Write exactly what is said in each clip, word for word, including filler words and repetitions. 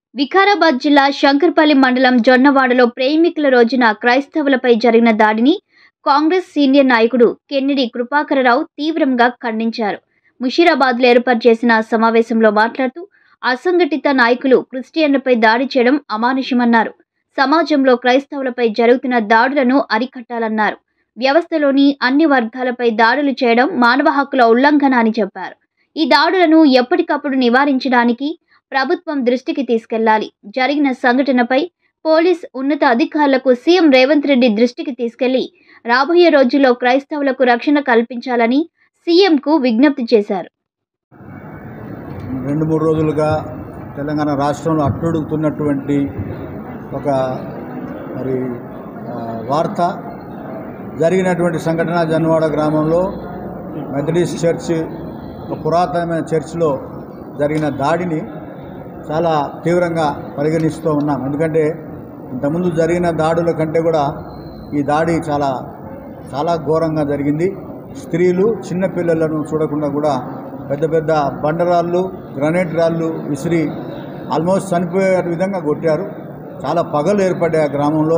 వికారాబాద్ జిల్లా శంకర్పల్లి మండలం జొన్నవాడలో ప్రేమికుల రోజున క్రైస్తవులపై జరిగిన దాడిని కాంగ్రెస్ సీనియర్ నాయకుడు కెన్నెడి కృపాకరరావు తీవ్రంగా ఖండించారు. ముషీరాబాద్లో ఏర్పాటు చేసిన సమావేశంలో మాట్లాడుతూ అసంఘటిత నాయకులు క్రిస్టియన్లపై దాడి చేయడం అమానుషమన్నారు. సమాజంలో క్రైస్తవులపై జరుగుతున్న దాడులను అరికట్టాలన్నారు. వ్యవస్థలోని అన్ని వర్గాలపై దాడులు చేయడం మానవ హక్కుల ఉల్లంఘన అని చెప్పారు. ఈ దాడులను ఎప్పటికప్పుడు నివారించడానికి ప్రభుత్వం దృష్టికి తీసుకెళ్లాలి. జరిగిన సంఘటనపై పోలీస్ ఉన్నత అధికారులకు సీఎం రేవంత్ రెడ్డి దృష్టికి తీసుకెళ్లి రాబోయే రోజుల్లో క్రైస్తవులకు రక్షణ కల్పించాలని సీఎంకు విజ్ఞప్తి చేశారు. రెండు మూడు రోజులుగా తెలంగాణ రాష్ట్రంలో అట్టుడుగుతున్నటువంటి ఒక మరి వార్త జరిగినటువంటి సంఘటన జొన్నవాడ గ్రామంలో మెథడిస్ట్ చర్చ్, ఒక పురాతనమైన చర్చ్లో జరిగిన దాడిని చాలా తీవ్రంగా పరిగణిస్తూ ఉన్నాం. ఎందుకంటే ఇంతకుముందు జరిగిన దాడుల కంటే కూడా ఈ దాడి చాలా చాలా ఘోరంగా జరిగింది. స్త్రీలు, చిన్నపిల్లలను చూడకుండా కూడా పెద్ద పెద్ద బండరాళ్ళు, గ్రనేట్ రాళ్ళు విసిరి ఆల్మోస్ట్ చనిపోయే విధంగా కొట్టారు. చాలా పగలు ఏర్పడ్డాయి ఆ గ్రామంలో.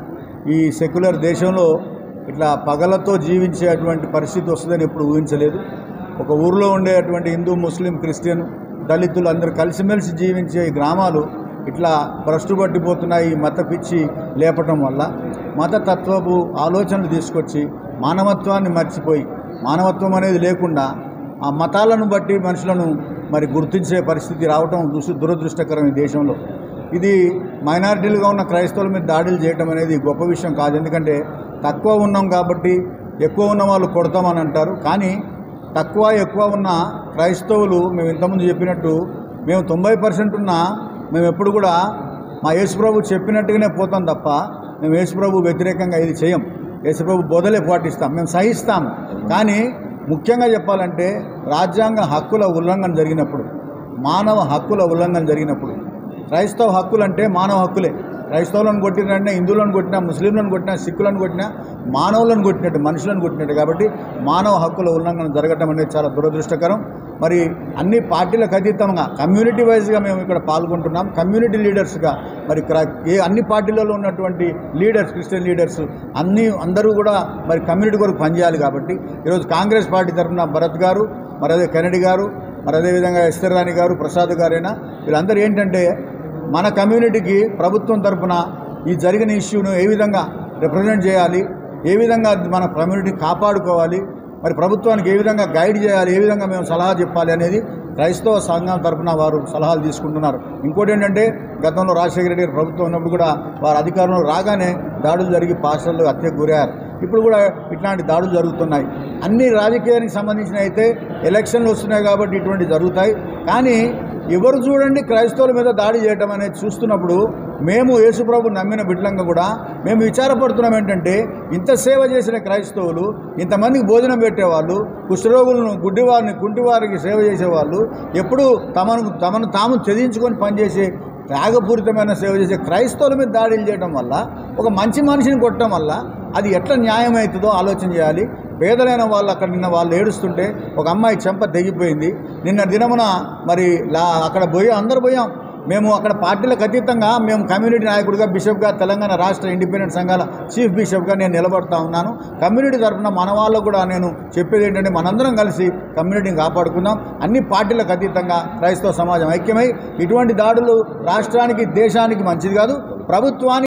ఈ సెక్యులర్ దేశంలో ఇట్లా పగలతో జీవించేటువంటి పరిస్థితి వస్తుందని ఎప్పుడు ఊహించలేదు. ఒక ఊరిలో ఉండేటువంటి హిందూ, ముస్లిం, క్రిస్టియన్, దళితులు అందరూ కలిసిమెలిసి జీవించే ఈ గ్రామాలు ఇట్లా భ్రష్టు పట్టిపోతున్నాయి. ఈ మత పిచ్చి లేపటం వల్ల మతతత్వపు ఆలోచనలు తీసుకొచ్చి మానవత్వాన్ని మర్చిపోయి, మానవత్వం అనేది లేకుండా ఆ మతాలను బట్టి మనుషులను మరి గుర్తించే పరిస్థితి రావటం దురదృష్టకరం ఈ దేశంలో. ఇది మైనారిటీలుగా ఉన్న క్రైస్తవుల మీద దాడులు చేయటం అనేది గొప్ప విషయం కాదు. ఎందుకంటే తక్కువ ఉన్నాం కాబట్టి ఎక్కువ ఉన్న వాళ్ళు కొడతామని అంటారు. కానీ తక్కువ ఎక్కువ ఉన్న క్రైస్తవులు, మేము ఇంతకుముందు చెప్పినట్టు మేము తొంభై పర్సెంట్ ఉన్నా మేము ఎప్పుడు కూడా మా యేసుప్రభు చెప్పినట్టుగానే పోతాం తప్ప మేము యేసుప్రభు వ్యతిరేకంగా ఇది చేయం. యేసుప్రభు బోధలే పాటిస్తాం, మేము సహిస్తాం. కానీ ముఖ్యంగా చెప్పాలంటే రాజ్యాంగ హక్కుల ఉల్లంఘన జరిగినప్పుడు, మానవ హక్కుల ఉల్లంఘన జరిగినప్పుడు, క్రైస్తవ హక్కులు అంటే మానవ హక్కులే. క్రైస్తవులను కొట్టినంటే హిందువులను కొట్టినా, ముస్లింలను కొట్టినా, సిక్కులను కొట్టినా మానవులను కొట్టినట్టు, మనుషులను కొట్టినట్టు. కాబట్టి మానవ హక్కుల ఉల్లంఘన జరగటం అనేది చాలా దురదృష్టకరం. మరి అన్ని పార్టీలకు అతీతంగా కమ్యూనిటీ వైజ్గా మేము ఇక్కడ పాల్గొంటున్నాం. కమ్యూనిటీ లీడర్స్గా మరి ఏ అన్ని పార్టీలలో ఉన్నటువంటి లీడర్స్, క్రిస్టియన్ లీడర్స్ అన్నీ అందరూ కూడా మరి కమ్యూనిటీ కొరకు పనిచేయాలి. కాబట్టి ఈరోజు కాంగ్రెస్ పార్టీ తరఫున భరత్ గారు, మరి అదే కెన్నెడి గారు, మరి అదేవిధంగా ఎస్తర్ రాణి గారు, ప్రసాద్ గారైనా వీళ్ళందరూ ఏంటంటే మన కమ్యూనిటీకి ప్రభుత్వం తరఫున ఈ జరిగిన ఇష్యూను ఏ విధంగా రిప్రజెంట్ చేయాలి, ఏ విధంగా మన కమ్యూనిటీని కాపాడుకోవాలి, మరి ప్రభుత్వానికి ఏ విధంగా గైడ్ చేయాలి, ఏ విధంగా మేము సలహా చెప్పాలి అనేది క్రైస్తవ సంఘం తరఫున వారు సలహాలు తీసుకుంటున్నారు. ఇంకోటి ఏంటంటే గతంలో రాజశేఖర రెడ్డి గారు ప్రభుత్వం ఉన్నప్పుడు కూడా వారు అధికారంలో రాగానే దాడులు జరిగి పాస్టర్లు హత్యకు గురయ్యారు. ఇప్పుడు కూడా ఇట్లాంటి దాడులు జరుగుతున్నాయి. అన్ని రాజకీయానికి సంబంధించిన అయితే ఎలక్షన్లు వస్తున్నాయి కాబట్టి ఇటువంటి జరుగుతాయి. కానీ ఎవరు చూడండి క్రైస్తవుల మీద దాడి చేయటం అనేది చూస్తున్నప్పుడు మేము యేసుప్రభు నమ్మిన బిడ్డలంగా కూడా మేము విచారపడుతున్నాం. ఏంటంటే ఇంత సేవ చేసిన క్రైస్తవులు, ఇంతమందికి భోజనం పెట్టేవాళ్ళు, కుష్ఠరోగులను, గుడ్డివారిని, కుంటివారికి సేవ చేసేవాళ్ళు, ఎప్పుడు తమను తమను తాము త్యజించుకొని పనిచేసే త్యాగపూరితమైన సేవ చేసే క్రైస్తవుల మీద దాడులు చేయడం వల్ల, ఒక మంచి మనిషిని కొట్టడం వల్ల అది ఎట్లా న్యాయం అవుతుందో ఆలోచన చేయాలి. పేదలైన వాళ్ళు అక్కడ నిన్న వాళ్ళు ఏడుస్తుంటే ఒక అమ్మాయి చెంప తెగిపోయింది. నిన్న దినమున మరి లా అక్కడ పోయి అందరు పోయాం. మేము అక్కడ పార్టీలకు అతీతంగా మేము కమ్యూనిటీ నాయకుడిగా, బిషప్గా, తెలంగాణ రాష్ట్ర ఇండిపెండెంట్ సంఘాల చీఫ్ బిషప్గా నేను నిలబడతా ఉన్నాను. కమ్యూనిటీ తరఫున మన వాళ్ళకు కూడా నేను చెప్పేది ఏంటంటే మనందరం కలిసి కమ్యూనిటీని కాపాడుకుందాం. అన్ని పార్టీలకు అతీతంగా క్రైస్తవ సమాజం ఐక్యమై ఇటువంటి దాడులు రాష్ట్రానికి, దేశానికి మంచిది కాదు. ప్రభుత్వానికి